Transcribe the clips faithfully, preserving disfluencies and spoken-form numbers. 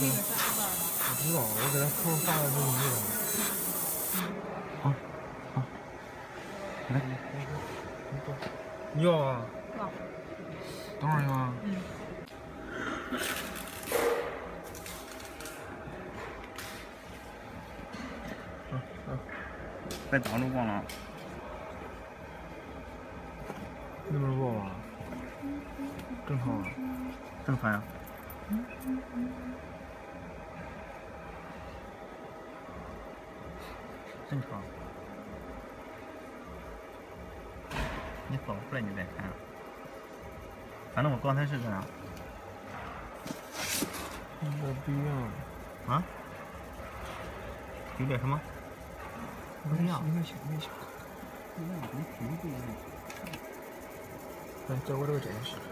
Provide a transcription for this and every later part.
那个啥班吗？ 我不知道，我给他扣发的是那个。啊啊，来，你要啊？ 要。 等会儿要啊？ 嗯。 嗯嗯。 在挡住光了。 那边过吧？正常啊。 正常呀。正常。你走出来你再看。反正我刚才是这样。 有点不一样。 啊？有点什么？不一样。 你看小没小？ 不一样，跟屏幕不一样。 来，找我这个真实。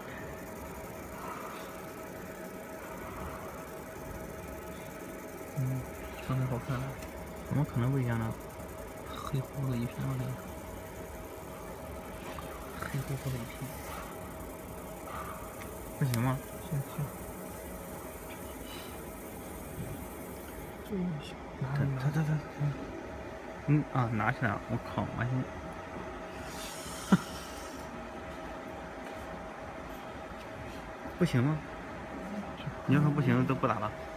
嗯，刚才好看了。怎么可能不一样呢？黑乎乎的一片了，黑乎乎的一片，不行吗？ 行行。这个小。 他他他他，嗯啊，拿起来了！我靠，完全。不行吗？你要说不行，都不打了。